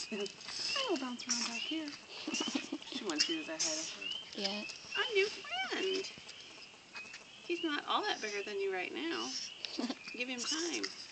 will bounce around back here. She wants you to ahead of her. Yeah. A new friend. He's not all that bigger than you right now. Give him time.